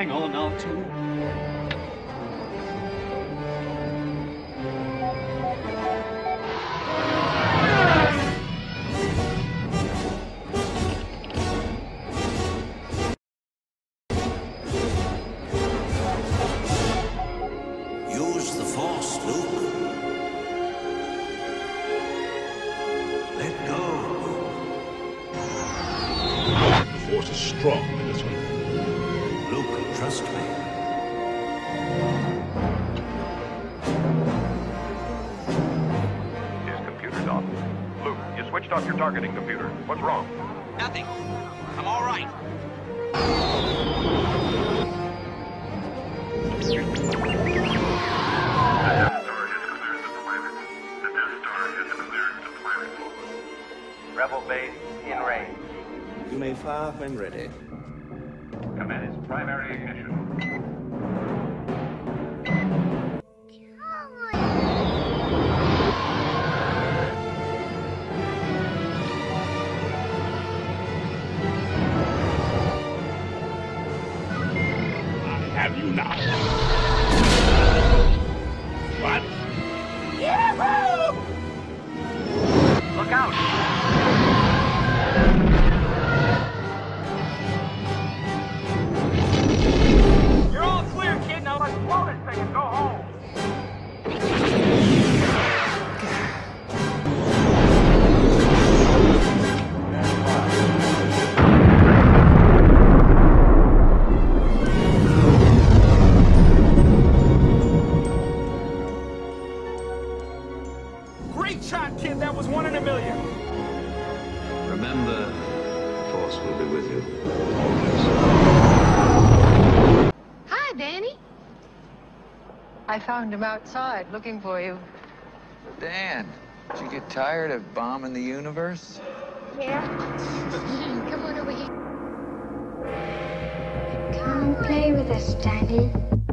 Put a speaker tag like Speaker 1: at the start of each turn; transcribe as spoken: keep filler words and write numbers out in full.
Speaker 1: hang on now, too.
Speaker 2: Use the Force, Luke. Let go.
Speaker 3: The Force is strong in this one.
Speaker 2: Luke, trust me.
Speaker 4: His computer's off. Luke, you switched off your targeting computer. What's wrong?
Speaker 5: Nothing. I'm all right.
Speaker 6: Rebel base in range.
Speaker 7: You may fire when ready.
Speaker 4: Commence primary ignition.
Speaker 3: I have you now. What?
Speaker 5: Yahoo! Look out! You're all clear, kid. Now let's blow this thing and go home. Great shot, kid. That was one in a million.
Speaker 2: Remember, the Force will be with you.
Speaker 8: Hi, Danny. I found him outside looking for you.
Speaker 9: Dan, did you get tired of bombing the universe?
Speaker 8: Yeah. Come on over here.
Speaker 10: Come play with us, Daddy.